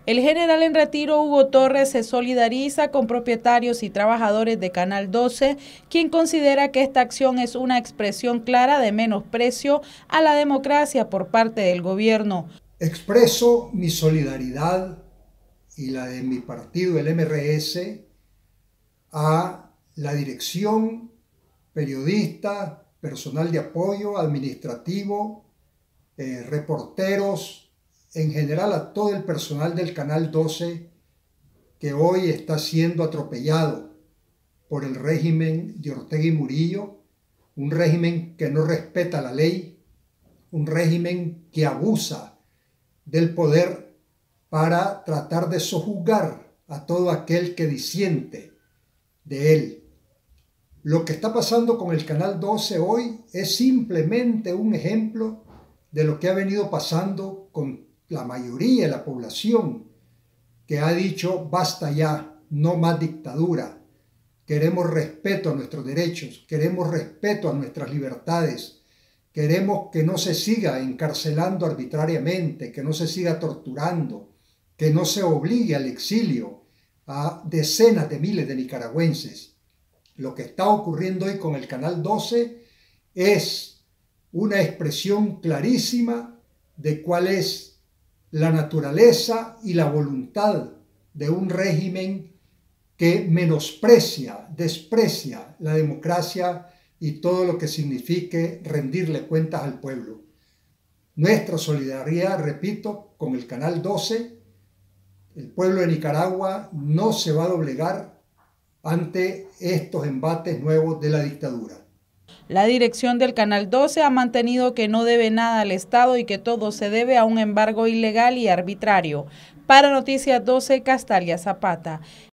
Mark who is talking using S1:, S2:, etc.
S1: El general en retiro Hugo Torres se solidariza con propietarios y trabajadores de Canal 12, quien considera que esta acción es una expresión clara de menosprecio a la democracia por parte del gobierno.
S2: Expreso mi solidaridad y la de mi partido, el MRS, a la dirección, periodistas, personal de apoyo, administrativo, reporteros, en general a todo el personal del Canal 12 que hoy está siendo atropellado por el régimen de Ortega y Murillo, un régimen que no respeta la ley, un régimen que abusa del poder para tratar de sojuzgar a todo aquel que disiente de él. Lo que está pasando con el Canal 12 hoy es simplemente un ejemplo de lo que ha venido pasando con la mayoría de la población, que ha dicho basta ya, no más dictadura, queremos respeto a nuestros derechos, queremos respeto a nuestras libertades, queremos que no se siga encarcelando arbitrariamente, que no se siga torturando, que no se obligue al exilio a decenas de miles de nicaragüenses. Lo que está ocurriendo hoy con el Canal 12 es una expresión clarísima de cuál es la naturaleza y la voluntad de un régimen que menosprecia, desprecia la democracia y todo lo que signifique rendirle cuentas al pueblo. Nuestra solidaridad, repito, con el Canal 12, el pueblo de Nicaragua no se va a doblegar ante estos embates nuevos de la dictadura.
S1: La dirección del Canal 12 ha mantenido que no debe nada al Estado y que todo se debe a un embargo ilegal y arbitrario. Para Noticias 12, Castalia Zapata.